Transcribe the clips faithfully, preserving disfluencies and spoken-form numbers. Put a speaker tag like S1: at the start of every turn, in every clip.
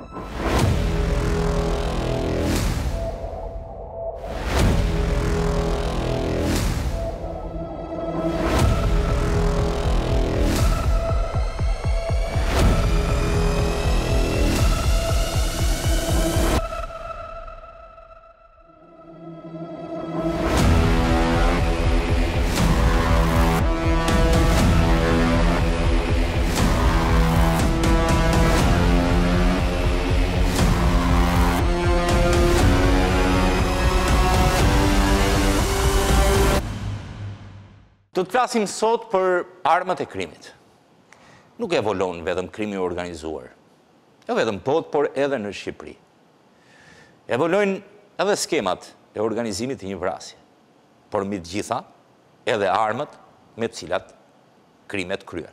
S1: Do të flasim sot për armët e krimit. Nuk evolon vetëm krimi organizuar, jo vetëm botë, por edhe në Shqipëri. Evolojnë edhe skemat e organizimit të një vrasje, por mbi të gjitha edhe armët me të cilat krimet kryen.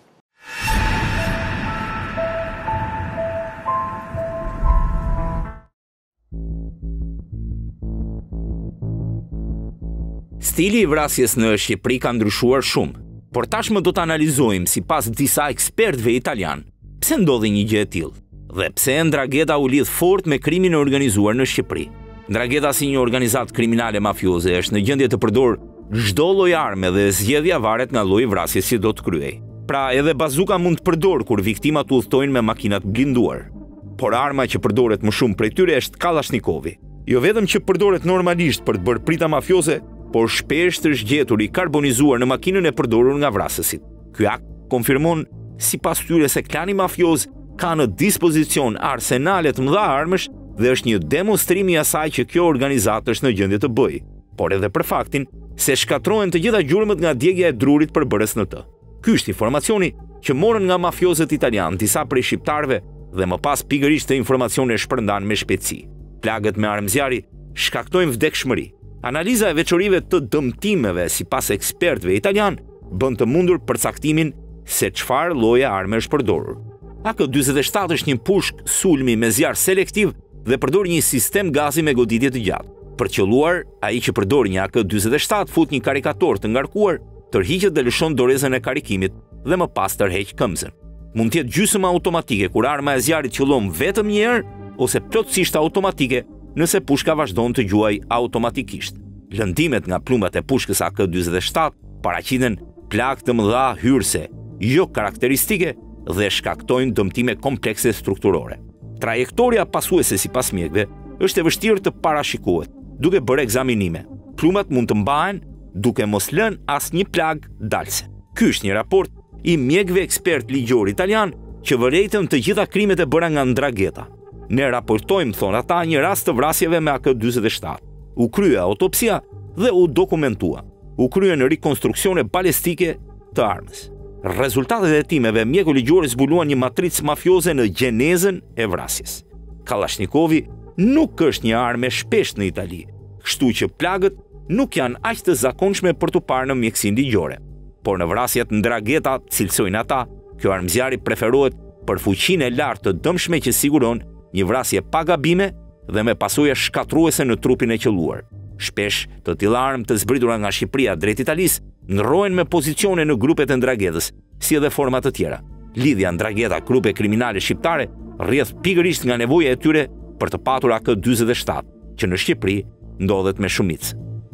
S2: Stili i vrasjes në Shqipëri ka ndryshuar shumë, por tashmë do të analizojmë sipas disa ekspertëve italian pse ndodhi një gjë e tillë dhe pse Ndrangheta u lidh fort me krimin e organizuar në Shqipëri. Ndrangheta si një organizatë kriminale mafioze është në gjendje të përdor çdo lloj arme dhe zgjedhja varet nga lloji i vrasjes që do të kryej. Pra edhe bazuka mund të përdor kur viktimat udhtojnë me makinat blinduar. Por arma që përdoret më shumë prej tyre është Kallashnikovi. Jo vetëm që përdoret normalisht për të bërë prita mafioze, por shpesh të është gjetur i karbonizuar në makinën e përdorur nga vrasësit. Ky akt konfirmon sipas tyre se klani mafioz ka në dispozicion arsenale të mëdha armësh dhe është një demonstrim i asaj që kjo organizatë është në gjendje të bëjë, por edhe për faktin se shkatrohen të gjitha gjurmët nga djegja e drurit përbërës në të. Ky është informacioni që morën nga mafiozët italian disa prej shqiptarëve dhe më pas pikërisht të informacione shpërndan me shpejtësi. Plagët me armëzjarri shkaktojnë vdekshmëri. Analiza e veçorive të dëmtimeve sipas ekspertëve italian bën të mundur përcaktimin se çfarë lloje arme është përdorur. A K njëzet e shtatë është një pushk sulmi me zjarr selektiv dhe përdor një sistem gazi me goditje të gjatë. Për qelluar, ai që përdor një A K njëzet e shtatë fut një karikator të ngarkuar, tërhiqet dhe lëshon dorezën e karikimit dhe më pas tërheq këmbën. Mund të jetë gjysmë automatike kur arma e zjarrit qëllon vetëm një herë ose plotësisht automatike nëse pushka vazhdon të gjuaj automatikisht. Lëndimet nga plumbat e pushkës A K njëzet e shtatë paraqiten plagë të mëdha hyrëse, jo karakteristike dhe shkaktojnë dëmtime komplekse strukturore. Trajektoria pasuese sipas mjekëve është e vështirë të parashikohet, duke bërë ekzaminime. Plumbat mund të mbahen duke mos lënë asnjë plagë dalse. Ky është një raport i mjekëve ekspert ligjor italian që vërejtën të gjitha krimet e bëra nga Ndrangheta. Ne raportojmë, thonë ata, një rast të vrasjeve me A K njëzet e shtatë. U krye autopsia dhe u dokumentua. U kryen rikonstruksione balistike të armës. Rezultatet e hetimeve mjeku ligjor zbuluan një matricë mafioze në gjenezën e vrasjes. Kallashnikovi nuk është një armë e shpeshtë në Itali, kështu që plagët nuk janë aq të zakonshme për tu parë në mjekësinë ligjore. Por në vrasjet Ndrangheta, cilësojnë ata, kjo armëzjari preferohet për fuqinë e lartë të dëmshme që siguron një vrasje pa gabime dhe me pasojë shkatruese në trupin e qelluar. Shpesh, të tilla armë të zbritura nga Shqipëria drejt Italisë ndrohen me pozicione në grupet e Ndranghetës, si edhe forma të tjera. Lidhja Ndrangheta grupe kriminale shqiptare rrjedh pikërisht nga nevoja e tyre për të patur A K njëzet e shtatë, që në Shqipëri ndodhet me shumicë.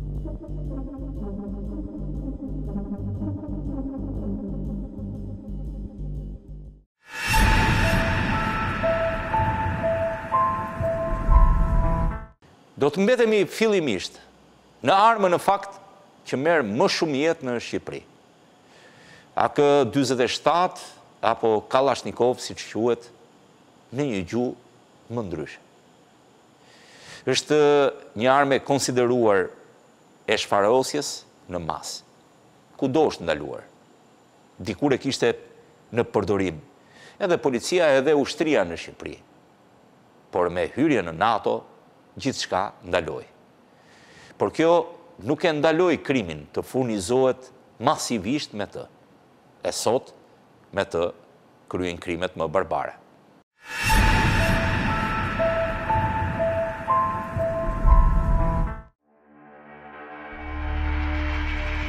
S1: Do të mbetemi fillimisht në armë në fakt që merr më shumë jetë në Shqipëri. A K njëzet e shtatë apo Kallasnikov, siç quhet, në një gjuhë më ndryshe. Është një armë e konsideruar e shfarosjes në masë, kudo është ndaluar. Dikur e kishte në përdorim edhe policia edhe ushtria në Shqipëri. Por me hyrje në NATO, gjithçka ndaloi. Por kjo nuk e ndaloi krimin të furnizohet masivisht me të. E sot, me të, kryen krimet më barbare.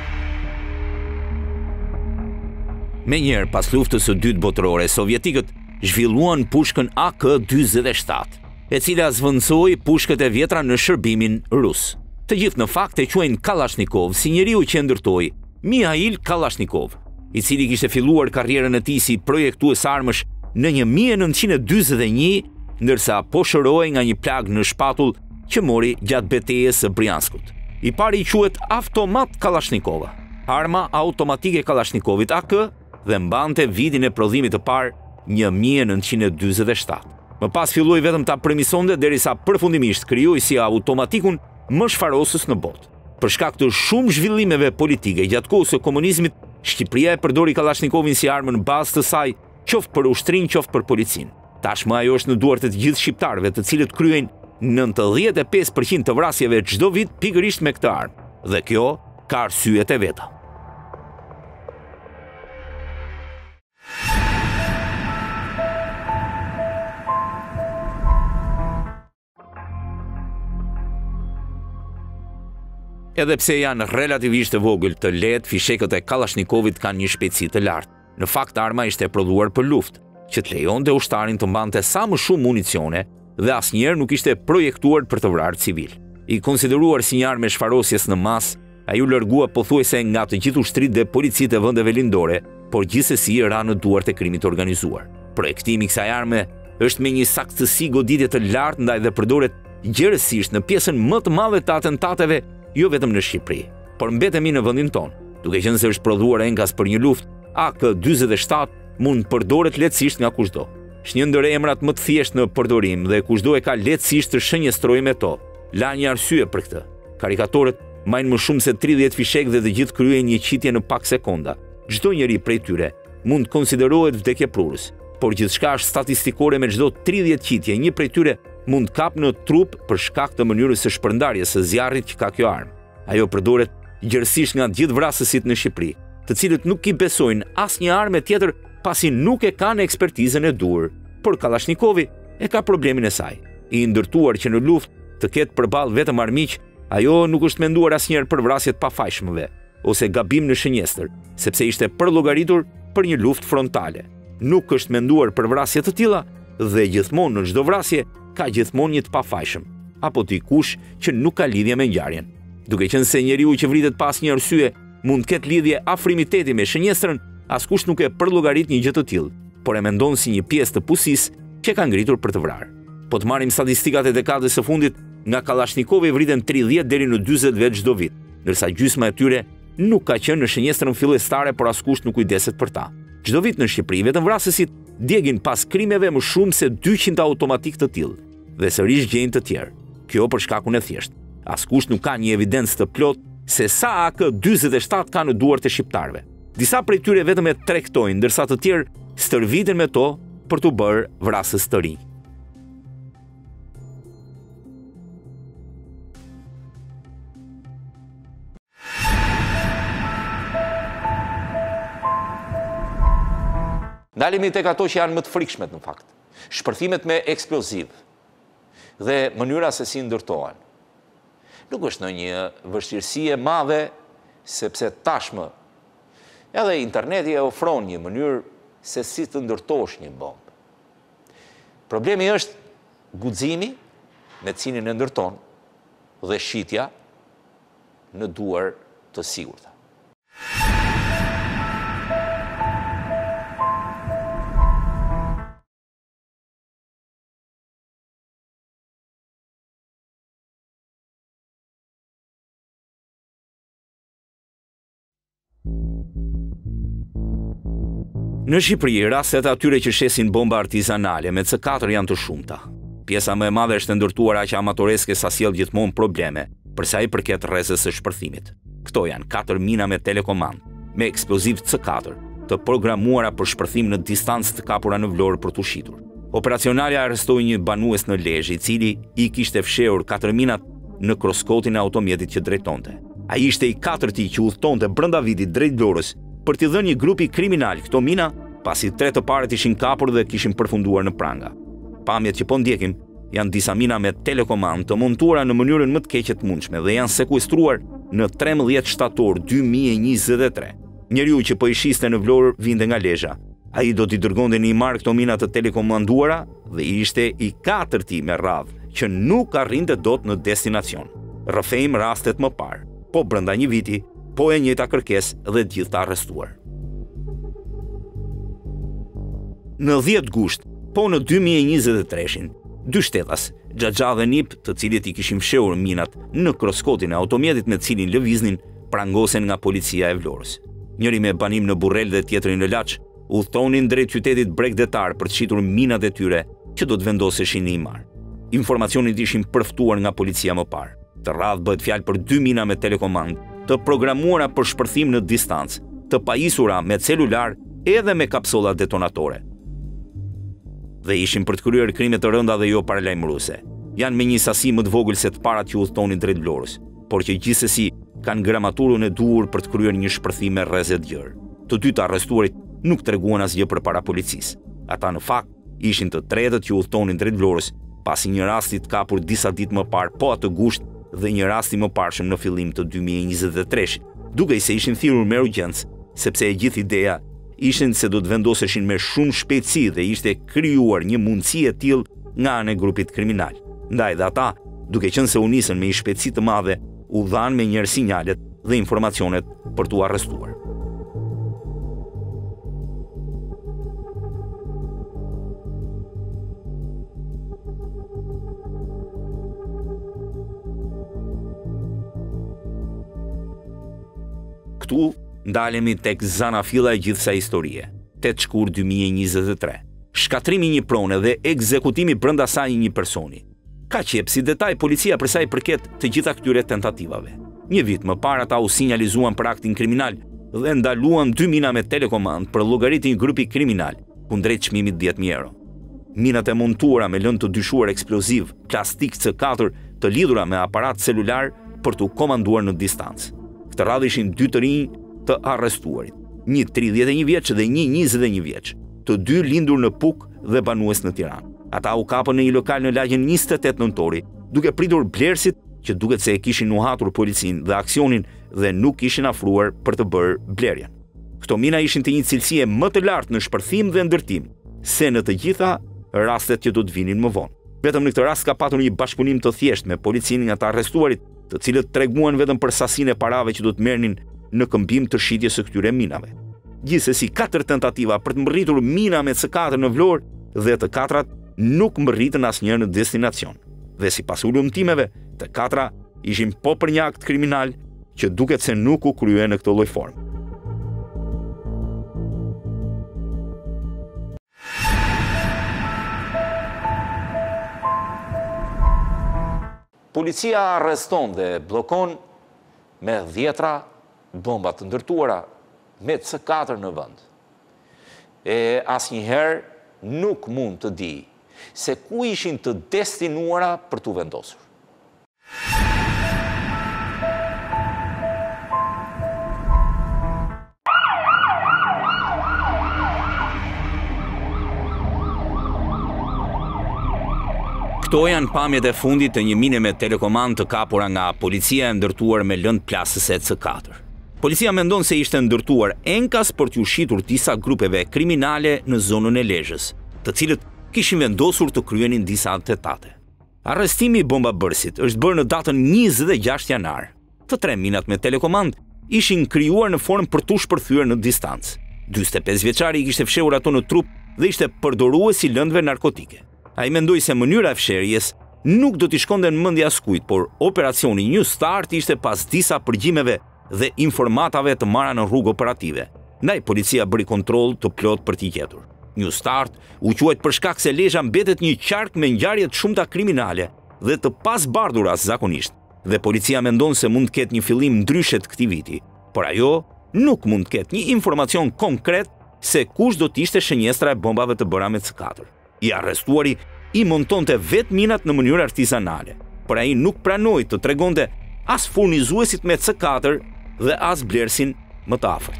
S2: Me njerë pas luftës së dytë botërore, sovjetikët zhvilluan pushkën A K dyzet e shtat, e cila zvendçoi pushkët e vjetra në shërbimin rus. Të gjithë në fakt e quajnë Kalashnikov si njeriu që ndërtoi Mihail Kalashnikov, i cili kishte filluar karrierën e tij si projektues armësh në një mijë e nëntëqind e dyzet e një, ndërsa po shërohej nga një plag në shpatull që mori gjatë betejës së Brianskut. I pari i quhet automat Kalashnikova, arma automatike e Kalashnikovit A K, dhe mbante vitin e prodhimit të parë një mijë e nëntëqind e dyzet e shtat. Më pas filloi vetëm ta premisonte derisa përfundimisht krijoi si automatikun më shfarosës në botë. Për shkak të shumë zhvillimeve politike gjatë kohës së komunizmit, Shqipëria e përdori Kalashnikovin si armën bazë të saj, qoftë për ushtrin, qoftë për policin. Tashmë ajo është në duart e të gjithë shqiptarëve, të cilët kryejnë nëntëdhjetë e pesë përqind të vrasjeve çdo vit pikërisht me këtë armë. Dhe kjo ka arsyet e veta. Edhe pse janë relativisht të vogël të lehtë, fishekët e Kalashnikovit kanë një shpejtësi të lartë. Në fakt, arma ishte prodhuar për luftë, që të lejonte ushtarin të mbante sa më shumë municione dhe asnjëherë nuk ishte projektuar për të vrarë civil. I konsideruar si një armë e shfarosjes në masë, ai u largua pothuajse nga të gjithë ushtrit dhe policitë e vendeve lindore, por gjithsesi ra në duart e krimit organizuar. Projektimi i kësaj arme është me një saktësi goditje të lartë ndaj dhe përdoret gjerësisht në pjesën më të madhe të atentateve, jo vetëm në Shqipëri, por mbetemi në vendin tonë. Duke qenë se është prodhuar enkas për një luftë, A K dyzet e shtat mund përdoret lehtësisht nga kushdo. Është një ndër emrat më të thjeshtë në përdorim dhe kushdo e ka lehtësisht të shënjestrojë me to. La një arsye për këtë. Karikatorët majnë më shumë se tridhjetë fishek dhe të gjithë kryejnë një qitje në pak sekonda. Çdo njeri prej tyre mund konsiderohet vdekjeprurës, por gjithçka është statistikore me çdo tridhjetë qitje, një prej tyre mund kap në trup për shkak të mënyrës së shpërndarjes së zjarrit që ka kjo armë. Ajo përdoret gjërësisht nga të gjithë vrasësit në Shqipëri, të cilët nuk i besojnë asnjë armë tjetër pasi nuk e kanë ekspertizën e duhur, por Kalashnikov e ka problemin e saj. I ndërtuar që në luftë të ketë përballë vetëm armiq, ajo nuk është menduar asnjëherë për vrasjet pafajshmëve ose gabim në shënjestër, sepse ishte përllogaritur për një luftë frontale. Nuk është menduar për vrasje të tilla dhe gjithmonë në çdo vrasje ka gjithmonë një të pafajshëm, apo dikush që nuk ka lidhje me ngjarjen. Duke qenë se njeriu që vritet pas një arsye mund të ketë lidhje afrimiteti me shënjestrën, askush nuk e përllogarit një gjë të tillë, por e mendon si një pjesë të pusisë që ka ngritur për të vrarë. Po të marrim statistikat e dekadës së fundit, nga Kalashnikov vriten tridhjetë deri në dyzet vet çdo vit, ndërsa gjysma e tyre nuk ka qenë në shënjestrën fillestare, por askush nuk kujdeset për ta. Çdo vit në Shqipëri vetëm vrasësit djegin pas krimeve më shumë se dyqind automatik të tillë, dhe sërish gjejnë të tjerë. Kjo për shkakun e thjeshtë. Askush nuk ka një evidencë të plotë se sa A K dyzet e shtat ka në duart e shqiptarëve. Disa prej tyre vetëm e tregtojnë, ndërsa të tjerë stërviten me to për t'u bërë vrasës të rinj.
S1: Ndalemi tek ato që janë më të frikshmet në fakt. Shpërthimet me eksploziv dhe mënyra se si ndërtohen. Nuk është në një vështirësi e madhe, sepse tashmë edhe interneti e ofron një mënyrë se si të ndërtosh një bombë. Problemi është guximi me cilin e ndërton dhe shitja në duar të sigurta.
S2: Në Shqipëri, rastet atyre që shesin bomba artizanale me C katër janë të shumta. Pjesa më e madhe është ndërtuar aq amatoreske sa sjell gjithmonë probleme për sa i përket rrezës së shpërthimit. Këto janë katër mina me telekomand, me eksploziv C katër, të programuara për shpërthim në distancë të kapura në Vlorë për t'u shitur. Operacionalja arrestoi një banues në Lezhë, i cili i kishte fshehur katër minat në kroskotin e automjetit që drejtonte. Ai ishte i katërti që udhtonte brenda vidit drejt Vlorës për t'i dhënë një grupi kriminal këto mina, pasi tre të parët ishin kapur dhe kishin përfunduar në pranga. Pamjet që po ndjekim janë disa mina me telekomand të montuara në mënyrën më të keqe të mundshme dhe janë sekuestruar në trembëdhjetë shtator dy mijë e njëzet e tre. Njeriu që po i shiste në Vlorë vinte nga Lezhë. Ai do t'i dërgonte në Imar këto mina të telekomanduara dhe ishte i katërti me radhë që nuk arrinte dot në destinacion. Rrëfejmë rastet më parë, po brenda një viti, po e njëjta kërkesë dhe gjithë të arrestuar. Në dhjetë gusht, po në dy mijë e njëzet e tre-shin, dy shtetas, Xhaxha dhe Nip, të cilët i kishin fshehur minat në kroskotin e automjetit me cilin lëviznin, prangosen nga policia e Vlorës. Njëri me banim në Burrel dhe tjetri në Laç, udhtonin drejt qytetit bregdetar për të shitur minat e tyre që do të vendoseshin në Imar. Informacionit ishin përftuar nga policia më parë. Të radhë bëhet fjalë për dy mina me telekomand, të programuara për shpërthim në distancë, të pajisura me celular edhe me kapsolla detonatore. Dhe ishin për të kryer krime të rënda dhe jo paralajmëruese. Janë me një sasi më të vogël se të parat që udhtonin drejt Vlorës, por që gjithsesi kanë gramaturën e duhur për të kryer një shpërthim me rrezet gjerë. Të dy të arrestuarit nuk treguan asgjë përpara policisë. Ata në fakt ishin të tretët që udhtonin drejt Vlorës, pasi një rasti të kapur disa ditë më parë po atë gusht dhe një rasti më parshëm në fillim të dy mijë e njëzet e tre-shit, duke se ishin thirrur me urgjencë, sepse e gjithë ideja ishin se do të vendoseshin me shumë shpejtësi dhe ishte krijuar një mundësi e tillë nga ana e grupit kriminal. Ndaj dhe ata, duke qenë se u nisën me një shpejtësi të madhe, u dhanë me njërë sinjalet dhe informacionet për t'u arrestuar. Këtu ndalemi tek zana filla e gjithë kësaj historie. tetë shkurt dy mijë e njëzet e tre. Shkatrimi i një prone dhe ekzekutimi brenda saj një personi. Ka qep si detaj policia për sa i përket të gjitha këtyre tentativave. Një vit më parë ata u sinjalizuan për aktin kriminal dhe ndaluan dy mina me telekomand për llogaritë një grupi kriminal, kundrejt çmimit dhjetë mijë euro. Minat e montuara me lëndë të dyshuar eksploziv, plastik C katër të lidhura me aparat celular për t'u komanduar në distancë. Këtë radhë ishin dy të rinj të arrestuarit, një tridhjetë e një vjeç dhe një njëzet e një vjeç, të dy lindur në Puk dhe banues në Tiranë. Ata u kapën në një lokal në lagjen njëzet e tetë nëntori, duke pritur blerësit që duket se e kishin nuhatur policinë dhe aksionin dhe nuk ishin afruar për të bërë blerjen. Këto mina ishin të një cilësie më të lartë në shpërthim dhe ndërtim, se në të gjitha rastet që do të vinin më vonë. Vetëm në këtë rast ka patur një bashkëpunim të thjeshtë me policinë nga të arrestuarit, të cilët treguan vetëm për sasinë e parave që do të merrnin në këmbim të shitjes së këtyre minave. Gjithsesi, katër tentativa për të mbërritur mina me C katër në Vlorë dhe të katrat nuk mbërritën asnjëherë në destinacion. Dhe sipas ulëmtimeve, të katra ishin po për një akt kriminal që duket se nuk u krye në këtë lloj formë.
S1: Policia arreston dhe blokon me dhjetra bomba të ndërtuara me C katër në vend. E asnjëherë nuk mund të di se ku ishin të destinuara për t'u vendosur.
S2: Këto janë pamjet e fundit të një mine me telekomand të kapura nga policia e ndërtuar me lëndë plasëse C katër. Policia mendon se ishte ndërtuar enkas për t'u shitur disa grupeve kriminale në zonën e Lezhës, të cilët kishin vendosur të kryenin disa atentate. Arrestimi i bombabërësit është bërë në datën njëzet e gjashtë janar. Të tre minat me telekomand ishin krijuar në formë për t'u shpërthyer në distancë. dyzet e pesë vjeçari i kishte fshehur ato në trup dhe ishte përdorues i lëndëve narkotike. Ai mendoi se mënyra e fshehjes nuk do t'i shkonte në mendje askujt, por operacioni New Start ishte pas disa përgjimeve dhe informatave të marra në rrugë operative. Ndaj policia bëri kontroll të plot për t'i gjetur. New Start u quajt për shkak se Lezhë mbetet një qark me ngjarje të shumta kriminale dhe të pasbardhura zakonisht, dhe policia mendon se mund të ketë një fillim ndryshe të këtij viti, por ajo nuk mund të ketë një informacion konkret se kush do të ishte shënjestra e bombave të bëra me C katër. I arrestuari i montonte vetë minat në mënyrë artizanale, por ai nuk pranoi të tregonte as furnizuesit me C katër dhe as blerësin më të afërt.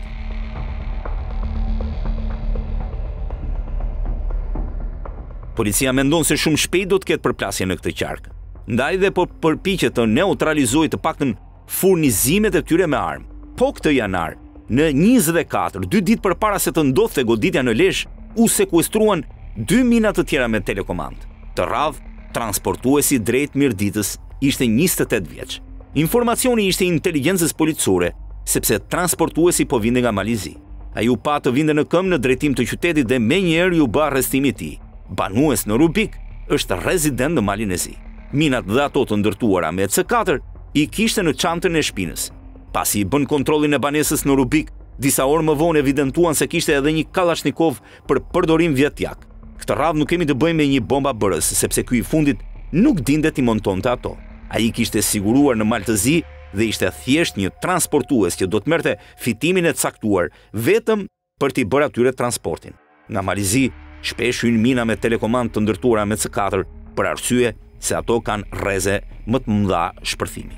S2: Policia mendon se shumë shpejt do të ketë përplasje në këtë qark, ndaj dhe po përpiqet të neutralizojë të paktën furnizimet e tyre me armë. Po këtë janar, në njëzet e katër, dy ditë përpara se të ndodhte goditja në Lezhë, u sekuestruan dy mina të tjera me telekomand. Të radh, transportuesi drejt Mirditës ishte njëzet e tetë vjeç. Informacioni ishte inteligjencës policore, sepse transportuesi po vinte nga Malizi. Ai u pa të vinte në këmbë në drejtim të qytetit dhe menjëherë u bë arrestimi i tij. Banues në Rubik është rezident në Malinezi. Minat dhe ato të ndërtuara me C katër i kishte në çantën e shpinës. Pasi i bën kontrollin e banesës në Rubik, disa orë më vonë evidentuan se kishte edhe një Kalashnikov për përdorim vjetjak. Këtë radhë nuk kemi të bëjmë me një bomba bërës, sepse ky i fundit nuk dinte ti montonte ato. Ai kishte siguruar në Maltëzi dhe ishte thjesht një transportues që do të merrte fitimin e caktuar vetëm për t'i bërë atyre transportin. Nga Malizi shpesh hyn mina me telekomand të ndërtuara me C katër për arsye se ato kanë rreze më të mëdha shpërthimi.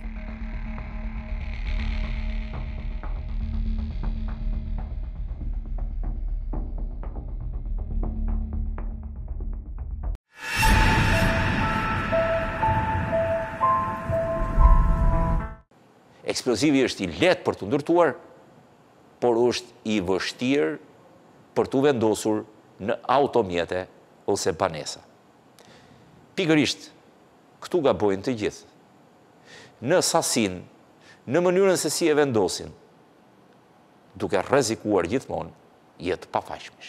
S1: Eksplozivi është i lehtë për të ndërtuar, por është i vështirë për të vendosur në automjete ose banesa. Pikërisht, këtu gabojnë të gjithë. Në sasin, në mënyrën se si e vendosin, duke rrezikuar gjithmonë jetë pafajshmish.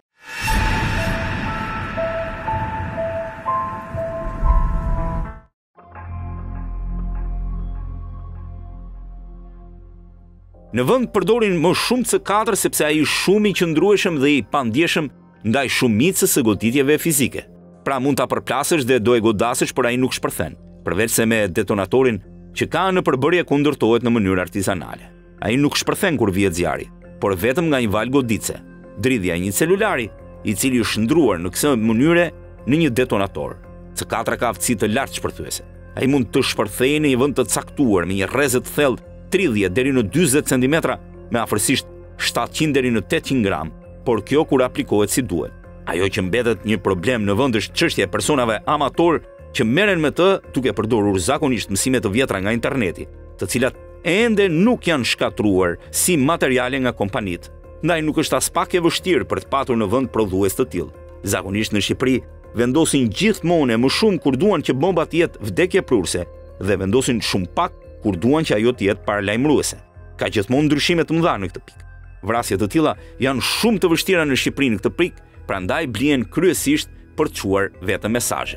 S2: Në vend përdorin më shumë C katër sepse ai është shumë i qëndrueshëm dhe i pandjeshëm ndaj shumicës së goditjeve fizike. Pra mund ta përplasësh dhe do e godasësh, por ai nuk shpërthen, përveç se me detonatorin që ka në përbërje ku ndërtohet në mënyrë artizanale. Ai nuk shpërthen kur vihet zjarri, por vetëm nga një val goditse, dridhja e një celulari, i cili është ndruar në këtë mënyrë në një detonator. C katër ka aftësi të lartë shpërthyese. Ai mund të shpërthejë në një vend të caktuar me një rrezë të thellë tridhjetë deri në dyzet centimetra me afërsisht shtatëqind deri në tetëqind gram, por kjo kur aplikohet si duhet. Ajo që mbetet një problem në vend është çështja e personave amator që merren me të duke përdorur zakonisht mësime të vjetra nga interneti, të cilat ende nuk janë shkatruar si materiale nga kompanitë. Ndaj nuk është as pak e vështirë për të patur në vend prodhues të tillë. Zakonisht në Shqipëri vendosin gjithmonë më shumë kur duan që bomba të jetë vdekje prurse dhe vendosin shumë pak kur duan që ajo të jetë paralajmëruese. Ka gjithmonë ndryshime të mëdha në këtë pikë. Vrasje të tilla janë shumë të vështira në Shqipëri në këtë pikë, prandaj blihen kryesisht për të çuar vetëm mesazhe.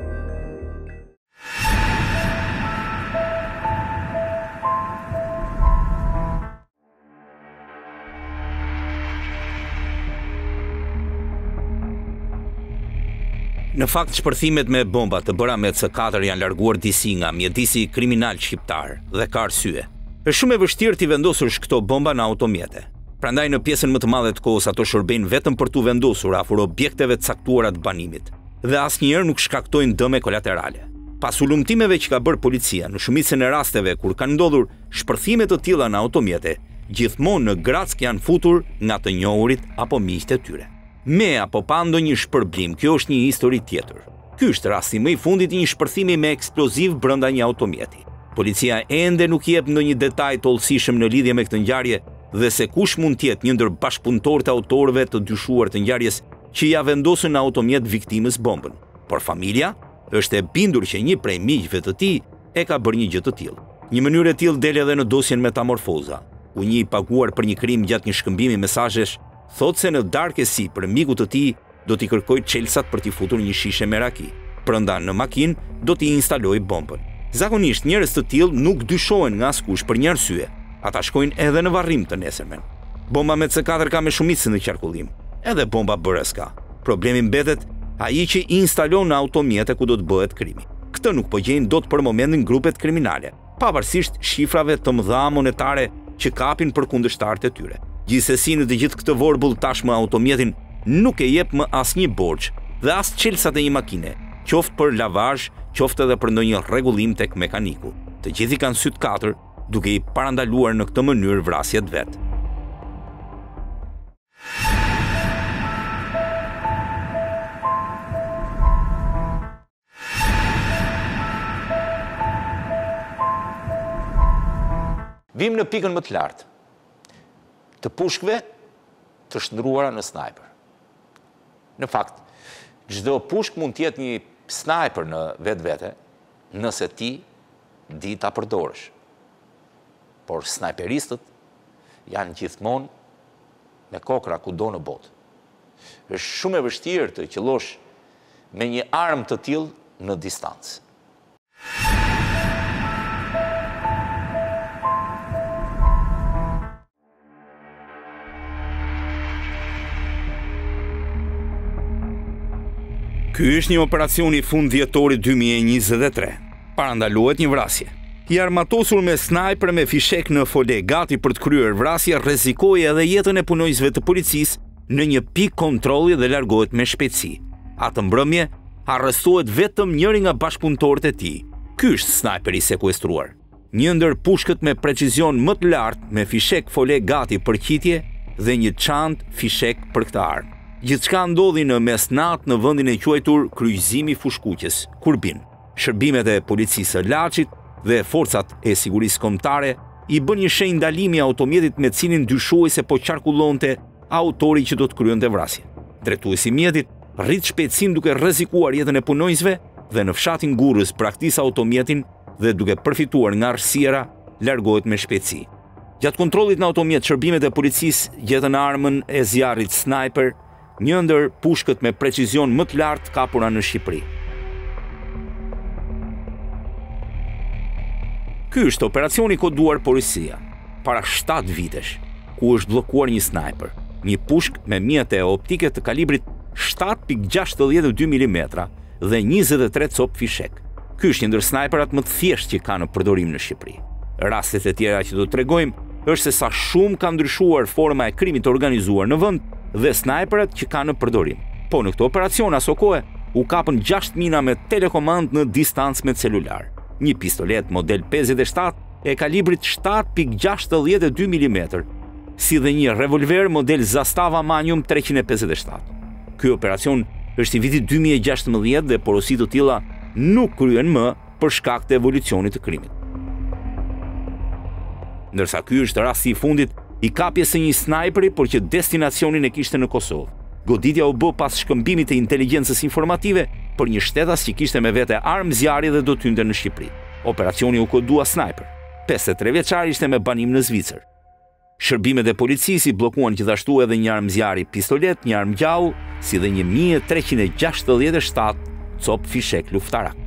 S2: Në fakt, shpërthimet me bomba të bëra me C katër janë larguar disi nga mjedisi kriminal shqiptar dhe ka arsye. Është shumë e vështirë t'i vendosësh këto bomba në automjete. Prandaj në pjesën më të madhe të kohës ato shërbejnë vetëm për t'u vendosur afër objekteve të caktuara të banimit dhe asnjëherë nuk shkaktojnë dëme kolaterale. Pas ulumtimeve që ka bërë policia në shumicën e rasteve kur kanë ndodhur shpërthime të tilla në automjete, gjithmonë në grack janë futur nga të njohurit apo miqtë e tyre. Me apo pa ndonjë shpërblim, kjo është një histori tjetër. Ky është rasti më i fundit i një shpërthimi me eksploziv brenda një automjeti. Policia ende nuk jep ndonjë detaj të hollësishëm në lidhje me këtë ngjarje dhe se kush mund të jetë një ndër bashkëpunëtorët e autorëve të dyshuar të ngjarjes që ja vendosën në automjet viktimës bombën. Por familja është e bindur që një prej miqve të tij e ka bërë një gjë të tillë. Një mënyrë e tillë del edhe në dosjen Metamorfoza, ku një i paguar për një krim gjatë një shkëmbimi mesazhesh thotë se në darkë e si për miku të tij do t'i kërkoj çelsat për t'i futur një shishe me raki. Brenda në makinë do t'i instaloj bombën. Zakonisht njerëz të tillë nuk dyshohen nga askush për një arsye. Ata shkojnë edhe në varrim të nesërmen. Bomba me C katër ka me shumicë në qarkullim. Edhe bomba bërës ka. Problemi mbetet ai që instalon në automjete ku do të bëhet krimi. Këtë nuk po gjejnë dot për momentin grupet kriminale, pavarësisht shifrave të mëdha monetare që kapin për kundërshtarët e tyre. Gjithsesi në të gjithë këtë vorbull tashmë automjetin nuk e jep më asnjë borxh dhe as çelsat e një makine, qoftë për lavazh, qoftë edhe për ndonjë rregullim tek mekaniku. Të gjithë kanë sy të katër, duke i parandaluar në këtë mënyrë vrasjet vet.
S1: Vim në pikën më të lartë. të pushkëve të shndruara në sniper. Në fakt, çdo pushk mund të jetë një sniper në vetvete, nëse ti di ta përdorësh. Por sniperistët janë gjithmonë me kokra kudo në botë. Është shumë e vështirë të qëllosh me një armë të tillë në distancë.
S2: Ky është një operacion i fund dhjetorit dy mijë e njëzet e tre. Parandalohet një vrasje. I armatosur me snajper me fishek në fole gati për të kryer vrasje, rrezikoi edhe jetën e punonjësve të policisë në një pikë kontrolli dhe largohet me shpejtësi. Atë mbrëmje arrestohet vetëm njëri nga bashkëpunëtorët e tij. Ky është snajperi i sekuestruar. Një ndër pushkët me precizion më të lartë me fishek fole gati për qitje dhe një çantë fishek për këtë armë. Gjithçka ndodhi në mesnatë në vendin e quajtur kryqëzimi fushkuqës, Kurbin. Shërbimet e policisë së Laçit dhe forcat e sigurisë kombëtare i bën një shenjë ndalimi automjetit me cilin dyshuej se po qarkullonte autori që do të kryente vrasjen. Drejtuesi i mjetit rrit shpejtësinë duke rrezikuar jetën e punonjësve dhe në fshatin Gurrës braktis automjetin dhe duke përfituar nga errësira largohet me shpejtësi. Gjatë kontrollit në automjet, shërbimet e policisë gjetën armën e zjarrit sniper, një ndër pushkët me precizion më të lartë kapura në Shqipëri. Ky është operacioni koduar policia, para shtatë vitesh, ku është bllokuar një sniper, një pushk me mjete optike të kalibrit shtatë pikë gjashtëdhjetë e dy milimetra dhe njëzet e tre copë fishek. Ky është një ndër snajperat më të thjeshtë që ka në përdorim në Shqipëri. Rastet e tjera që do të tregojmë është se sa shumë ka ndryshuar forma e krimit të organizuar në vend dhe snajperat që ka në përdorim. Po në këtë operacion aso kohë u kapën gjashtë mina me telekomand në distancë me celular, një pistolet model pesëdhjetë e shtatë e kalibrit shtatë pikë gjashtëdhjetë e dy milimetra, si dhe një revolver model Zastava Magnum treqind e pesëdhjetë e shtatë. Ky operacion është i vitit dy mijë e gjashtëdhjetë dhe porositë të tilla nuk kryen më për shkak të evolucionit të krimit. Ndërsa ky është rasti i fundit i kapjes së një snajperi, por që destinacionin e kishte në Kosovë. Goditja u bë pas shkëmbimit të inteligjencës informative për një shtetas që kishte me vete armë zjarri dhe do të hynte në Shqipëri. Operacioni u kodua snajper. pesëdhjetë e tre vjeçari ishte me banim në Zvicër. Shërbimet e policisë i bllokuan gjithashtu edhe një armë zjarri pistolet, një armë gjau, si dhe një mijë e treqind e gjashtëdhjetë e shtatë copë fishek luftarak.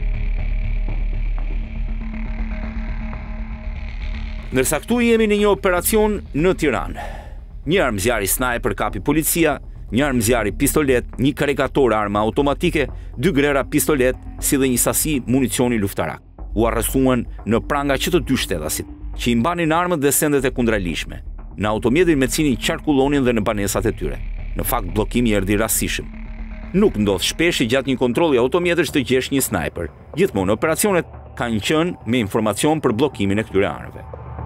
S2: Ndërsa këtu jemi në një operacion në Tiranë. Një armë zjarri sniper kapi policia, një armë zjarri pistolet, një karikator armë automatike, dy grera pistolet, si dhe një sasi municioni luftarak. U arrestuan në pranga që të dy shtetasit, që i mbanin armët dhe sendet e kundralishme, në automjetin me cilin qarkullonin dhe në banesat e tyre. Në fakt, bllokimi erdhi rastësishëm. Nuk ndodh shpesh gjatë një kontrolli automjetësh të gjesh një sniper. Gjithmonë operacionet kanë qenë me informacion për bllokimin e këtyre armëve.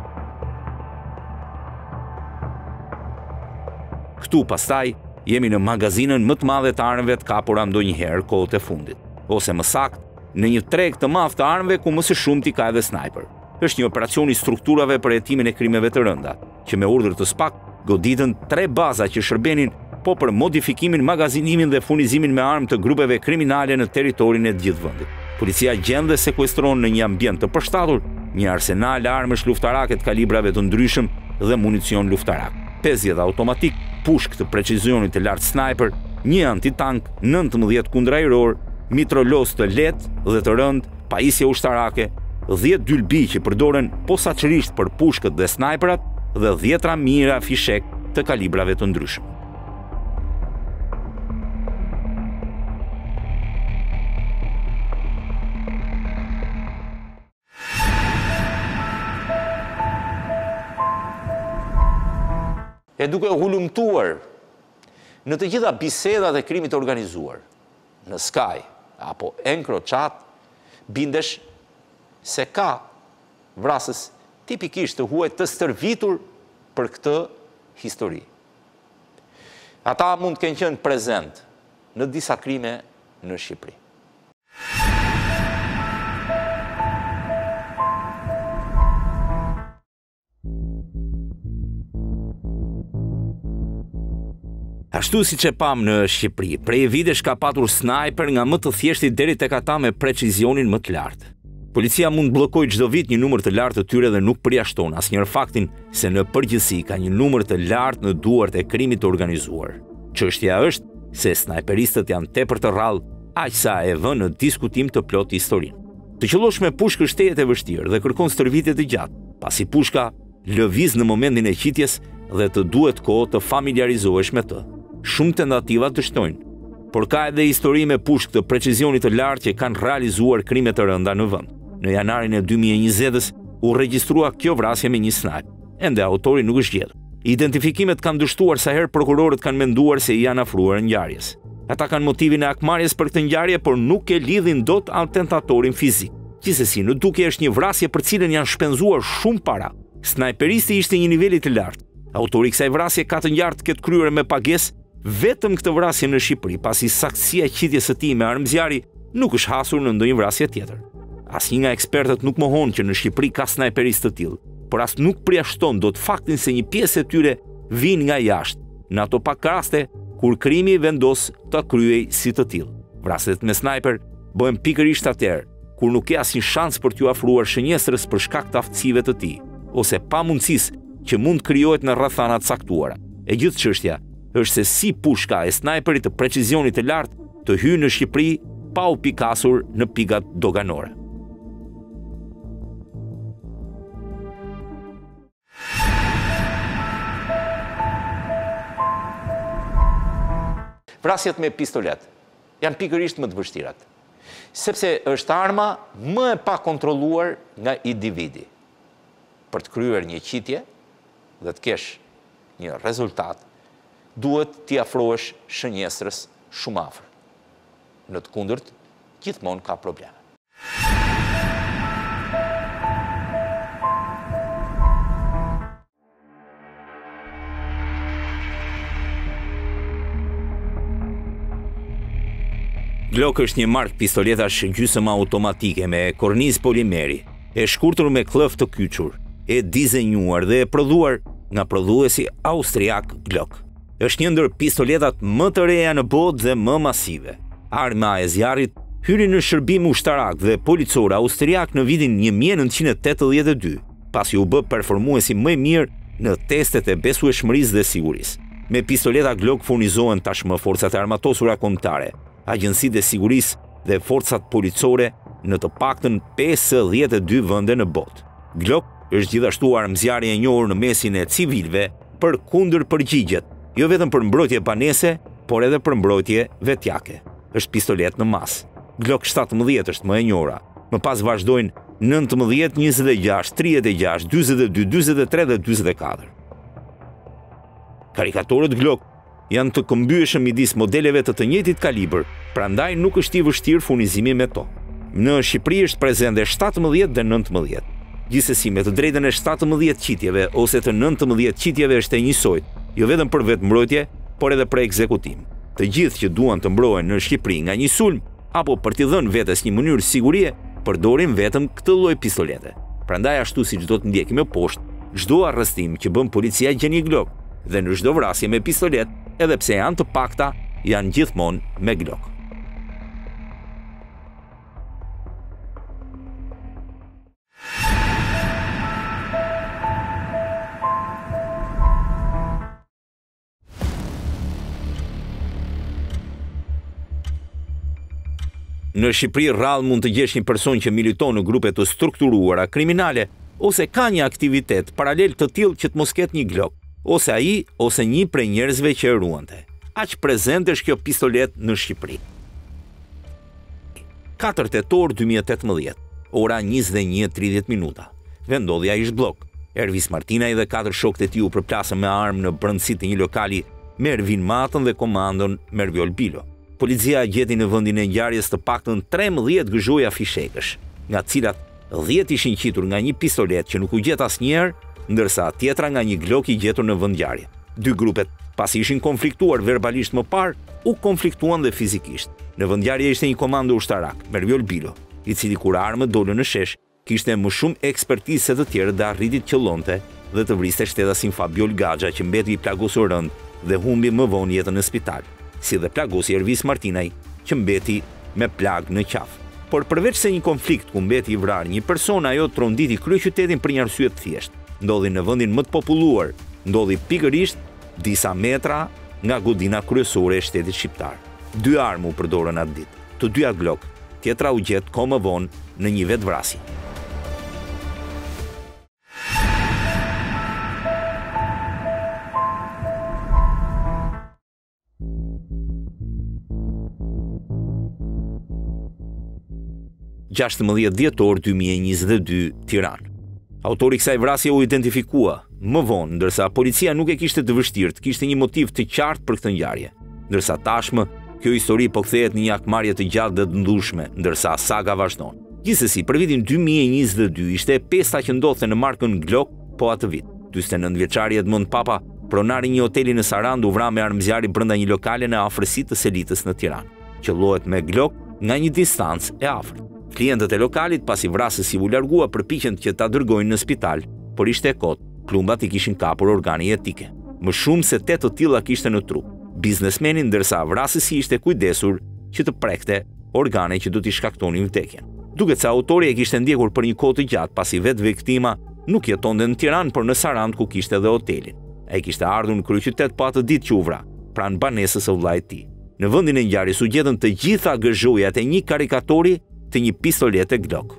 S2: Këtu pastaj jemi në magazinën më të madhe të armëve të kapura ndonjëherë kohët e fundit, ose më saktë, në një treg të madh të armëve ku më së shumti ka edhe sniper. Është një operacion i strukturave për hetimin e krimeve të rënda, që me urdhër të SPAK goditën tre baza që shërbenin po për modifikimin, magazinimin dhe furnizimin me armë të grupeve kriminale në territorin e të gjithë vendit. Policia gjen dhe sekuestron në një ambient të përshtatur një arsenal armësh luftarake të kalibrave të ndryshëm dhe municion luftarak. pesëdhjetë automatik, pushk të precizionit të lartë sniper, një antitank, nëntëmbëdhjetë kundërajror, mitralos të lehtë dhe të rëndë, pajisje ushtarake, dhjetë dylbi që përdoren posaçërisht për pushkët dhe snajperat dhe dhjetra mira fishek të kalibrave të ndryshëm.
S1: E duke hulumtuar në të gjitha bisedat e krimit të organizuar, në Sky apo EncroChat, bindesh se ka vrasës tipikisht të huaj të stërvitur për këtë histori. Ata mund të kenë qenë prezent në disa krime në Shqipëri.
S2: Ashtu si që pam në Shqipëri, prej vitesh ka patur sniper nga më të thjeshti deri tek ata me precizionin më të lartë. Policia mund bllokoj çdo vit një numër të lartë të tyre dhe nuk përjashton asnjëherë faktin se në përgjithësi ka një numër të lartë në duart e krimit të organizuar. Çështja është se snajperistët janë tepër të rrallë, aq sa e vënë në diskutim të plot historinë. Të qellosh me pushkë shtehet e vështirë dhe kërkon stërvitje të gjatë, pasi pushka lëviz në momentin e qitjes dhe të duhet kohë të familiarizohesh me të. Shumë tentativa dështojnë, por ka edhe histori me pushkë të precizionit të lartë që kanë realizuar krime të rënda në vend. Në janarin e dy mijë e njëzet u regjistrua kjo vrasje me një sniper. Ende autori nuk është gjetur. Identifikimet kanë dështuar sa herë prokurorët kanë menduar se i janë afruar ngjarjes. Ata kanë motivin e akmarrjes për këtë ngjarje, por nuk e lidhin dot atentatorin fizik. Gjithsesi, në dukje është një vrasje për cilën janë shpenzuar shumë para. Snajperisti ishte një niveli të lartë. Autori i kësaj vrasje ka të ngjartë këtë kryer me pagesë vetëm këtë vrasje në Shqipëri, pasi saktësia e qitjes së tij me armë zjarri nuk është hasur në ndonjë vrasje tjetër. Asnjë nga ekspertët nuk mohon që në Shqipëri ka snajperistë të tillë, por as nuk përjashton dot faktin se një pjesë e tyre vijnë nga jashtë, në ato pak raste kur krimi vendos ta kryej si të tillë. Vrasjet me snajper bëhen pikërisht atëherë kur nuk ke asnjë shans për t'ju afruar shënjestrës për shkak të aftësive të tij, ose pamundësisë që mund krijohet në rrethana të caktuara. E gjithë çështja është se si pushka e snajperit të precizionit të lartë të hyjë në Shqipëri pa u pikasur në pikat doganore.
S1: Vrasjet me pistolet janë pikërisht më të vështirat, sepse është arma më e pa kontrolluar nga individi. Për të kryer një qitje dhe të kesh një rezultat, duhet t'i afrohesh shënjestrës shumë afër. Në të kundërt, gjithmonë ka probleme.
S2: Glock është një markë pistoletash gjysmë automatike me kornizë polimeri, e shkurtër me klëf të kyçur, e dizenjuar dhe e prodhuar nga prodhuesi austriak Glock. Është një ndër pistoletat më të reja në botë dhe më masive. Arma e zjarrit hyri në shërbim ushtarak dhe policor austriak në vitin një mijë e nëntëqind e tetëdhjetë e dy, pasi u bë performuesi më i mirë në testet e besueshmërisë dhe sigurisë. Me pistoleta Glock furnizohen tashmë forcat e armatosura kombëtare, agjencitë e sigurisë dhe forcat policore në të paktën pesëdhjetë e dy vende në botë. Glock është gjithashtu armë zjarri e njohur në mesin e civilëve për kundër përgjigjet, jo vetëm për mbrojtje banese, por edhe për mbrojtje vetjake. Është pistolet në masë. Glock shtatëmbëdhjetë është më e njohura. Më pas vazhdojnë nëntëmbëdhjetë, njëzet e gjashtë, tridhjetë e gjashtë, dyzet e dy, dyzet e tre dhe dyzet e katër. Karikatorët Glock janë të këmbyeshëm midis modeleve të të njëjtit kalibër, prandaj nuk është i vështirë furnizimi me to. Në Shqipëri është prezente shtatëmbëdhjetë dhe nëntëmbëdhjetë. Gjithsesi, me të drejtën e shtatëmbëdhjetë qitjeve ose të nëntëmbëdhjetë qitjeve është e njëjtë, jo vetëm për vetë mbrojtje, por edhe për ekzekutim. Të gjithë që duan të mbrohen në Shqipëri nga një sulm apo për t'i dhënë vetes një mënyrë sigurie, përdorin vetëm këtë lloj pistolete. Prandaj ashtu siç do të ndjekim më poshtë, çdo arrestim që bën policia gjen një Glock dhe në çdo vrasje me pistolet, edhe pse janë të pakta, janë gjithmonë me Glock. Në Shqipëri rrallë mund të gjesh një person që militon në grupe të strukturuara kriminale ose ka një aktivitet paralel të tillë që të mos ketë një Glock, ose ai ose një prej njerëzve që e ruante. Aq prezente është kjo pistolet në Shqipëri. katër tetor dy mijë e tetëmbëdhjetë, ora njëzet e një e tridhjetë minuta. Vendodhja ishte blok. Ervis Martinaj dhe katër shokët e tij u përplasën me armë në brendësitë të një lokali me Ervin Matën dhe komandon Merviol Bilo. Policia gjeti në vendin e ngjarjes të paktën trembëdhjetë gëzhoja fishekësh, nga të cilat dhjetë ishin qitur nga një pistolet që nuk u gjet asnjëherë, ndërsa tjetra nga një Glock i gjetur në vendngjarje. Dy grupet, pasi ishin konfliktuar verbalisht më parë, u konfliktuan dhe fizikisht. Në vendngjarje ishte një komando ushtarak, Merviol Bilo, i cili kur armët dolën në shesh, kishte më shumë ekspertizë se të tjerë dhe arriti të qëllonte dhe të vriste shtetasin Fabiol Gaxha që mbeti i plagosur rënd dhe humbi më vonë jetën në spital, si dhe plagosi Ervis Martinaj, që mbeti me plag në qafë. Por përveç se një konflikt ku mbeti i vrarë një person, ajo tronditi kryeqytetin për një arsye të thjeshtë. Ndodhi në vendin më të populluar, ndodhi pikërisht disa metra nga godina kryesore e shtetit shqiptar. Dy armë u përdorën atë ditë, të dyja Glock, tjetra u gjet kohë më vonë në një vetvrasje. gjashtëmbëdhjetë dhjetor dy mijë e njëzet e dy, Tiranë. Autori i kësaj vrasje u identifikua më vonë, ndërsa policia nuk e kishte të vështirë, kishte një motiv të qartë për këtë ngjarje. Ndërsa tashmë, kjo histori po kthehet në një akmarrje të gjatë dhe të ndryshme, ndërsa saga vazhdon. Gjithsesi, për vitin dy mijë e njëzet e dy ishte e pesta që ndodhte në markën Glock, po atë vit. dyzet e nëntë vjeçari Edmond Papa, pronari i një hoteli në Sarandë, u vra me armëzjarri brenda një lokale në afërsi të Selitës në Tiranë. Qellohet me Glock nga një distancë e afërt. Klientët e lokalit, pasi vrasësi u largua, përpiqen që ta dërgojnë në spital, por ishte e kotë, plumbat i kishin kapur organi jetike. Më shumë se tetë të tilla kishte në trup. Biznesmeni, ndërsa vrasësi ishte kujdesur që të prekte organe që do t'i shkaktonin vdekjen. Duket se autori e kishte ndjekur për një kohë të gjatë, pasi vetë viktima nuk jetonte në Tiranë, por në Sarandë, ku kishte edhe hotelin. Ai kishte ardhur në kryeqytet po atë ditë që u vra, pranë banesës së vllait të tij. Në vendin e ngjarjes u gjetën të gjitha gëzhojat e një karikatori të një pistolete Glock.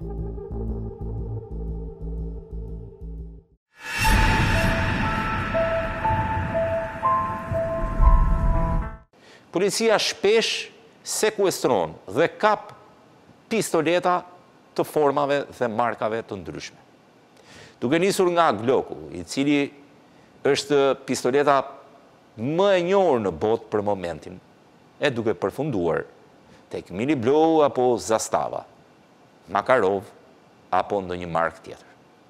S1: Policia shpesh sekuestron dhe kap pistoleta të formave dhe markave të ndryshme. Duke nisur nga Glocku, i cili është pistoleta më e njohur në botë për momentin, e duke përfunduar tek Mini Blow apo Zastava, Makarov apo ndonjë markë tjetër.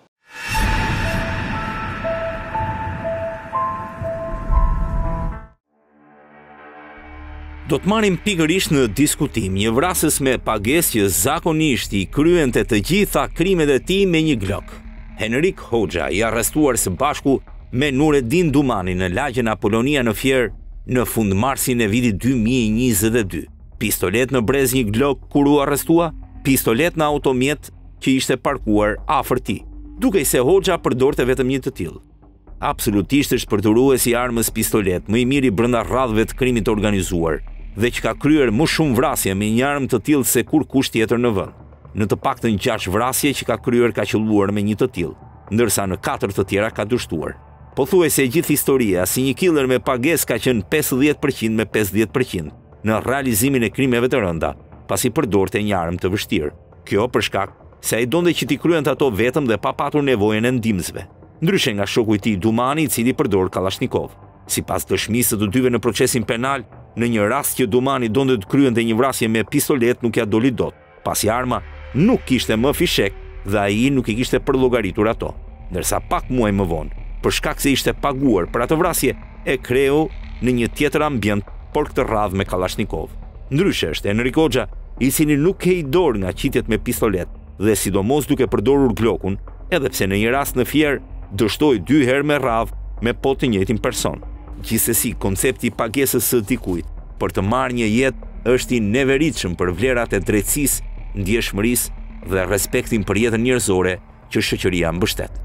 S2: Do të marrim pikërisht në diskutim një vrasës me pagesë që zakonisht i kryente të gjitha krimet e tij me një Glock. Henrik Hoxha, i arrestuar së bashku me Nureddin Dumani në lagjen Apolonia në Fier në fundmarsin e vitit dy mijë e njëzet e dy. Pistolet në brez një Glock kur u arrestua, pistolet në automjet që ishte parkuar afër tij, duke se Hoxha përdorte vetëm një të tillë. Absolutisht është përdoruesi i armës pistolet më i miri brenda rradhëve të krimit të organizuar dhe që ka kryer më shumë vrasje me një armë të tillë se kurkush tjetër në vend. Në të paktën gjashtë vrasje që ka kryer ka qelluar me një të tillë, ndërsa në katër të tjera ka dështuar. Pothuajse e gjithë historia si një killer me pagesë ka qenë pesëdhjetë përqind me pesëdhjetë përqind në realizimin e krimeve të rënda, pasi përdorte një armë të vështirë. Kjo për shkak se ai donte që t'i kryente ato vetëm dhe pa patur nevojën e ndihmësve. Ndryshe nga shoku i tij Dumani, i cili përdor Kalashnikov. Sipas dëshmisë të dyve në procesin penal, në një rast që Dumani donte të kryente një vrasje me pistolet, nuk ja doli dot, pasi arma nuk kishte më fishek dhe ai nuk i kishte përllogaritur ato. Ndërsa pak muaj më vonë, për shkak se ishte paguar për atë vrasje, e kreu në një tjetër ambient, por këtë radhë me Kalashnikov. Ndryshe është Henrik Hoxha, i cili nuk ke i dorë nga qitjet me pistolet dhe sidomos duke përdorur Glockun, edhe pse në një rast në Fier dështoi dy herë me radhë me po të njëjtin person. Gjithsesi, koncepti i pagesës së dikujt për të marrë një jetë është i neveritshëm për vlerat e drejtësisë, ndjeshmërisë dhe respektin për jetën njerëzore që shoqëria mbështet.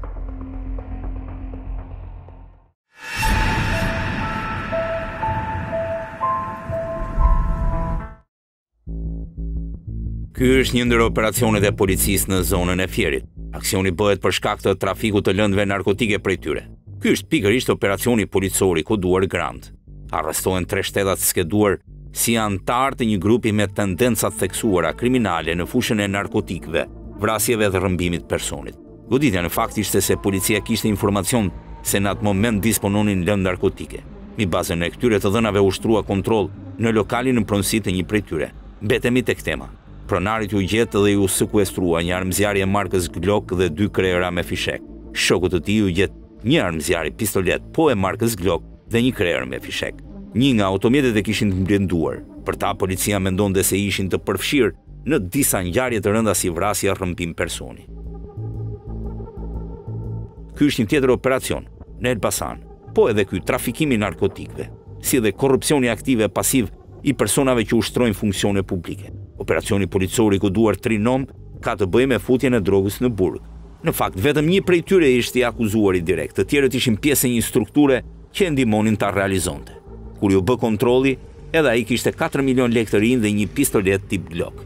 S2: Ky është një ndër operacionet e policisë në zonën e Fierit. Aksioni bëhet për shkak të trafikut të lëndëve narkotike prej tyre. Ky është pikërisht operacioni policor i koduar Grand. Arrestohen tre shtetat skeduar si antar të një grupi me tendenca të theksuara kriminale në fushën e narkotikëve, vrasjeve dhe rrëmbimit personit. Goditja në fakt ishte se policia kishte informacion se në atë moment dispononin lëndë narkotike. Mi bazën e këtyre të dhënave ushtrua kontroll në lokalin në pronësi të një prej tyre. Mbetemi tek tema. Pronarit u gjetë dhe ju sekuestrua një armëzjarje markës Glock dhe dy krejra me fishek. Shokut të tij u gjetë një armëzjarje pistolet po e markës Glock dhe një krejër me fishek. Një nga automjetet e kishin të mblenduar. Për ta policia mendonte se ishin të përfshirë në disa ngjarje të rënda si vrasje, rrëmbim personi. Ky është një tjetër operacion në Elbasan, po edhe ky trafikimi narkotikëve. si dhe korrupsioni aktiv e pasiv i personave që ushtrojnë funksione publike. Operacioni policor i koduar Trinom ka të bëjë me futjen e drogës në burg. Në fakt, vetëm një prej tyre ishte i akuzuari direkt, të tjerët ishin pjesë e një strukture që e ndihmonin ta realizonte. Kur ju bë kontrolli, edhe ai kishte katër milion lekë të rinj dhe një pistolet tip Glock.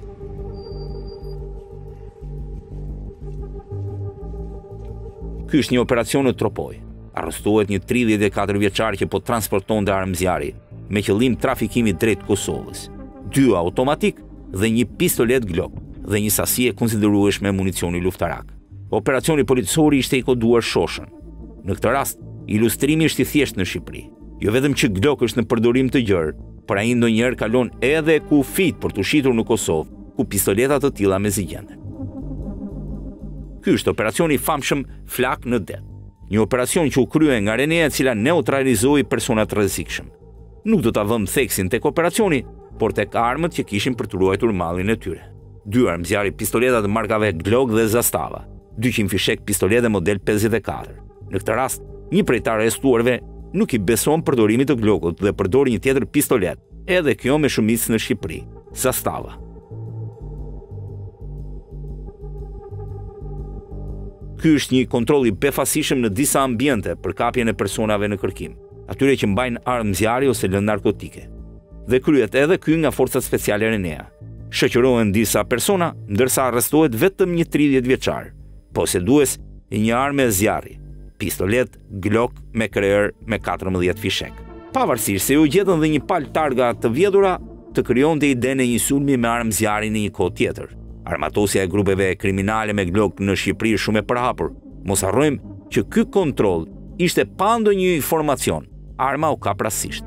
S2: Ky është një operacion në Tropoj. Arrestohet një tridhjetë e katër vjeçar që po transportonte armë zjarri me qëllim trafikimi drejt Kosovës. Dy automatik dhe një pistolet Glock dhe një sasi e konsiderueshme municioni luftarak. Operacioni policor ishte i koduar Shoshën. Në këtë rast, ilustrimi është i thjeshtë në Shqipëri. Jo vetëm që Glock është në përdorim të gjerë, por ai ndonjëherë kalon edhe kufit për të shitur në Kosovë, ku pistoleta të tilla mezi gjenden. Ky është operacioni i famshëm Flak në det. Një operacion që u krye nga Renea e cila neutralizoi persona të rrezikshëm. Nuk do ta vëmë theksin tek operacioni, por tek armët që kishin për të ruajtur mallin e tyre. Dy armë zjarri pistoleta të markave Glock dhe Zastava, dyqind fishek pistolete model pesëdhjetë e katër. Në këtë rast, një prej të arrestuarve nuk i beson përdorimit të Glockut dhe përdori një tjetër pistolet, edhe kjo me shumicë në Shqipëri, Zastava. Ky është një kontroll i befasishëm në disa ambiente për kapjen e personave në kërkim, atyre që mbajnë armë zjarri ose lëndë narkotike. Dhe kryet edhe ky nga forcat speciale Renea. Shoqërohen disa persona, ndërsa arrestohet vetëm një tridhjetë vjeçar, posedues i një arme zjarri, pistolet Glock me kryer me katërmbëdhjetë fishek. Pavarësisht se u gjetën dhe një palë targa të vjedhura, të krijonte idenë e një sulmi me armë zjarri në një kohë tjetër. Armatosja e grupeve kriminale me Glock në Shqipëri është shumë e përhapur. Mos harrojmë që ky kontroll ishte pa ndonjë informacion. Arma u kap rastësisht.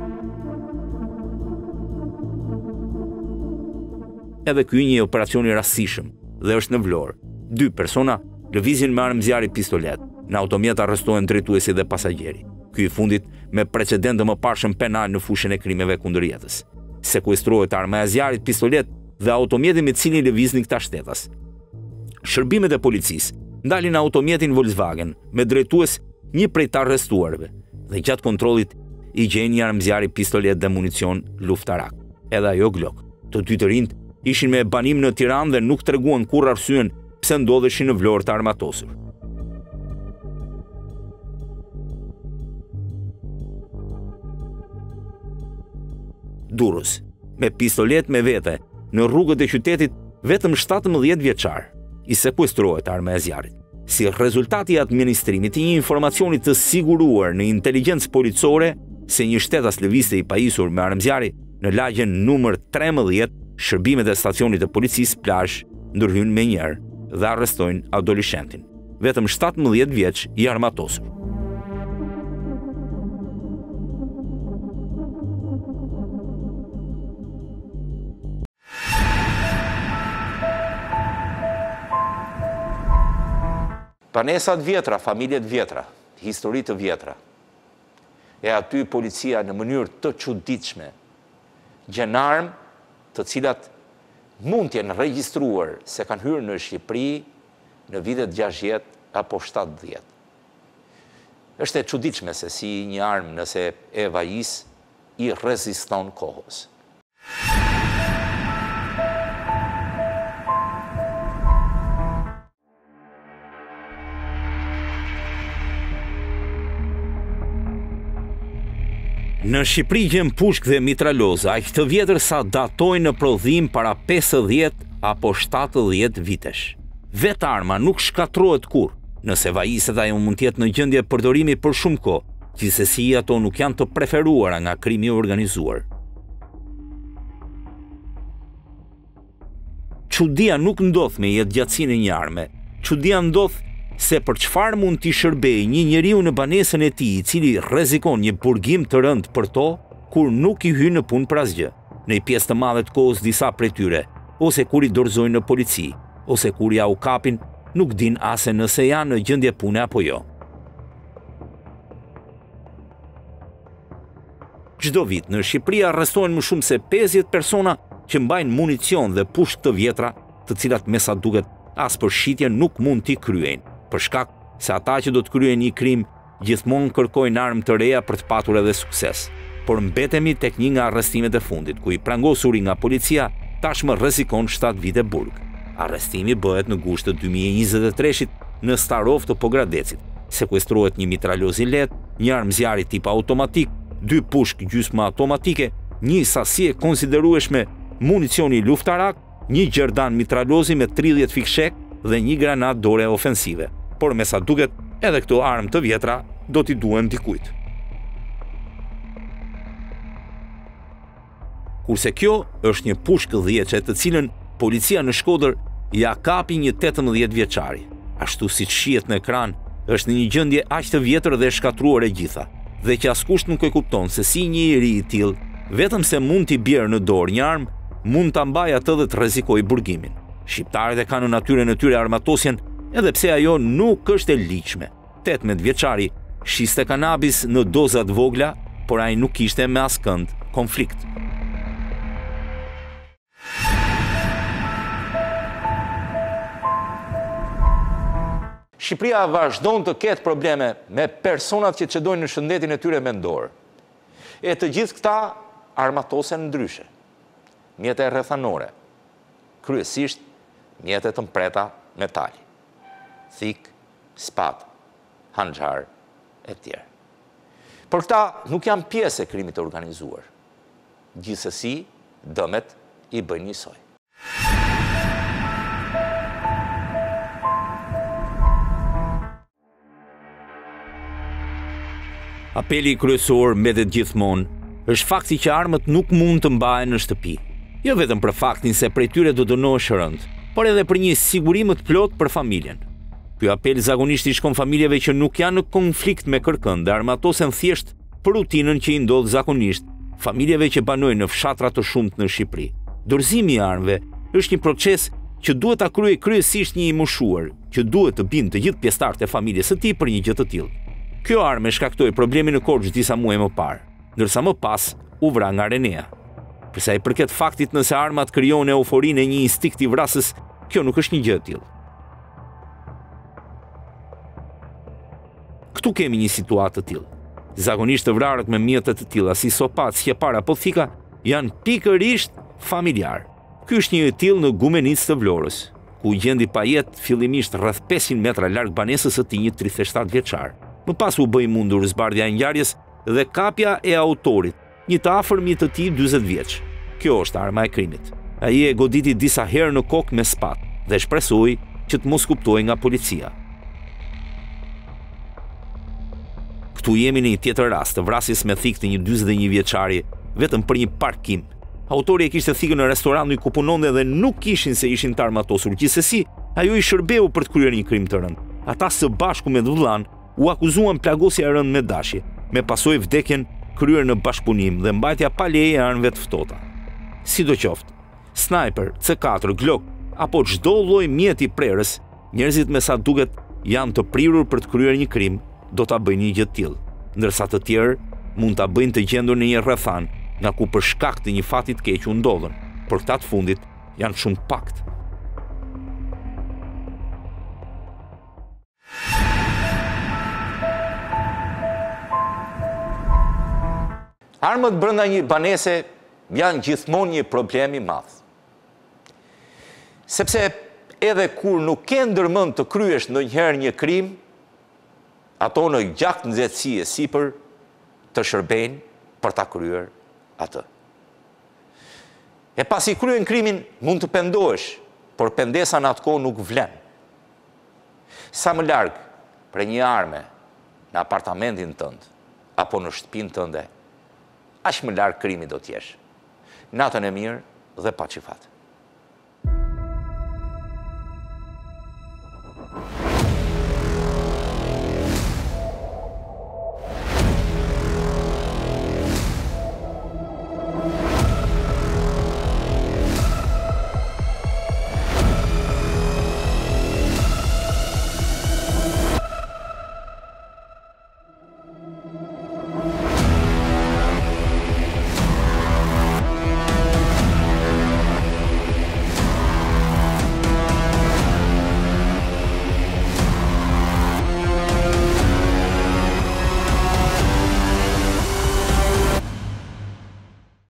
S2: Edhe ky një operacion i rastësishëm dhe është në Vlorë. Dy persona lëvizin me armë zjarri pistolet. Në automjet arrestohen drejtuesi dhe pasagjeri. Ky i fundit me precedent të mëparshëm penal në fushën e krimeve kundër jetës. Sekuestrohet arma e zjarrit, pistolet dhe automjeti me cilin lëvizni këta shtetas. Shërbimet e policisë ndalin automjetin Volkswagen me drejtues një prej të arrestuarve dhe gjatë kontrollit i gjen një armë zjarri, pistolet dhe municion luftarak. Edhe ajo Glock. Të dy të rinjt ishin me banim në Tiranë dhe nuk treguan kurrë arsyen pse ndodheshin në Vlorë të armatosur. Durrës, me pistolet me vete, në rrugët e qytetit vetëm shtatëmbëdhjetë vjeçar, i sekuestrohet arma e zjarrit. Si rezultati i administrimit të një informacioni të siguruar në inteligjencë policore se një shtetas lëvizte i pajisur me armë zjarri në lagjen numër trembëdhjetë, shërbimet e stacionit të policisë Plazh ndërhyjnë menjëherë dhe arrestojnë adoleshentin, vetëm shtatëmbëdhjetë vjeç i armatosur.
S1: Banesat vjetra, familjet vjetra, histori të vjetra. E aty policia në mënyrë të çuditshme gjen armë të cilat mund të jenë regjistruar se kanë hyrë në Shqipëri në vitet gjashtëdhjetë apo shtatëdhjetë. Është e çuditshme se si një armë nëse e vajis i reziston kohës.
S2: Në Shqipëri gjen pushk dhe mitraloza, aq të vjetër sa datojnë në prodhim para pesëdhjetë apo shtatëdhjetë vitesh. Vetë arma nuk shkatrohet kurrë, nëse vajiset ajo mund të jetë në gjendje përdorimi për shumë kohë, gjithsesi ato nuk janë të preferuara nga krimi organizuar. Çudia nuk ndodh me jetëgjatësinë e një arme. Çudia ndodh se për çfarë mund t'i shërbej një njeriu në banesën e tij i cili rrezikon një burgim të rënd për to, kur nuk i hyn në punë për asgjë. Në një pjesë të madhe të kohës disa prej tyre, ose kur i dorëzojnë në polici, ose kur ja u kapin, nuk din ase nëse janë në gjendje pune apo jo. Çdo vit në Shqipëri arrestohen më shumë se pesëdhjetë persona që mbajnë municion dhe pushk të vjetra, të cilat me sa duket as për shitje nuk mund t'i kryejnë, për shkak se ata që do të kryejnë një krim gjithmonë kërkojnë armë të reja për të patur edhe sukses. por mbetemi tek një nga arrestimet e fundit, ku i prangosuri nga policia tashmë rrezikon shtatë vite burg. Arrestimi bëhet në gusht të dy mijë e njëzet e treshit në Starov të Pogradecit. Sekuestrohet një mitraljoz i lehtë, një armë zjarri tip automatik, dy pushk gjysmë automatike, një sasi e konsiderueshme municioni luftarak, një gjerdan mitraljozi me tridhjetë fikshek dhe një granat dore ofensive. Por me sa duket, edhe këto armë të vjetra do t'i duhen dikujt. Kurse kjo është një pushkë dhjeçe të cilën policia në Shkodër ja kapi një tetëmbëdhjetë vjeçari. Ashtu siç shihet në ekran, është në një gjendje aq të vjetër dhe shkatruar e gjitha, dhe që askush nuk e kupton se si një i ri i tillë, vetëm se mund t'i bjerë në dorë një armë, mund ta mbajë atë dhe të rrezikojë burgimin. Shqiptarët e kanë në natyrën e tyre armatosjen, edhe pse ajo nuk është e ligjshme. tetëmbëdhjetë vjeçari shiste kanabis në doza të vogla, por ai nuk kishte me askënd konflikt.
S1: Shqipëria vazhdon të ketë probleme me personat që çdojnë në shëndetin e tyre mendor. E të gjithë këta armatosen ndryshe. Mjete rrethanore, kryesisht mjetet të mpreta metali, thik, spat, hanxhar e tjerë. Por këta nuk janë pjesë e krimit të organizuar. Gjithsesi, dëmet i bëjnë njësoj.
S2: Apeli kryesor mbetet gjithmonë është fakti që armët nuk mund të mbahen në shtëpi. Jo vetëm për faktin se prej tyre do dënohesh rënd, por edhe për një siguri më të plotë për familjen. Ky apel zakonisht i shkon familjeve që nuk janë në konflikt me kërkën dhe armatosen thjesht për rutinën që i ndodh zakonisht familjeve që banojnë në fshatra të shumtë në Shqipëri. Dorëzimi i armëve është një proces që duhet ta kryejë kryesisht një i moshuar, që duhet të bindë të gjithë pjesëtarët e familjes së tij për një gjë të tillë. Kjo armë shkaktoi problemi në Korçë disa muaj më parë, ndërsa më pas u vra nga Renea. Për sa i përket faktit nëse armat krijojnë euforinë e një instikti vrasës, kjo nuk është një gjë e tillë. Këtu kemi një situatë të tillë. Zakonisht të vrarët me mjete të tilla si sopat, sqepar apo thika janë pikërisht familjar. Ky është një i tillë në Gumenicë të Vlorës, ku u gjendi pa jetë fillimisht rreth pesëqind metra larg banesës së tij një tridhjetë e shtatë vjeçar. Më pas u bëi mundur zbardhja e ngjarjes dhe kapja e autorit, një të afërmit të tij dyzet vjeç. Kjo është arma e krimit. Ai e goditi disa herë në kokë me spat dhe shpresoi që të mos kuptojë nga policia. Këtu jemi në një tjetër rast të vrasjes me thikë të një dyzet e një vjeçari vetëm për një parkim. Autori e kishte thikën në restorantin ku punonte dhe nuk kishin se ishin të armatosur. Gjithsesi, ajo i shërbeu për të kryer një krim të rënd. Ata së bashku me vëllain u akuzuan plagosje e rënd me dashje, me pasojë vdekjen kryer në bashkëpunim dhe mbajtja pa leje e armëve të ftohta. Sidoqoftë, sniper, C katër, Glock apo çdo lloj mjeti prerës, njerëzit me sa duket janë të prirur për të kryer një krim, do ta bëjnë një gjë të tillë, ndërsa të tjerë mund ta bëjnë të gjendur në një rrethan, nga ku për shkak të një fati të keq u ndodhen. Por këta të fundit janë shumë pakt.
S1: Armët brenda një banese janë gjithmonë një problem i madh. Sepse edhe kur nuk ke ndërmend të kryesh ndonjëherë një krim, ato në gjak nxehtësi e sipër të shërbejnë për ta kryer atë. E pasi kryen krimin mund të pendohesh, por pendesa në atë kohë nuk vlen. Sa më larg prej një arme në apartamentin tënd apo në shtëpinë tënde, aq më larg krimi do t'jesh. Natën e mirë dhe paçifat.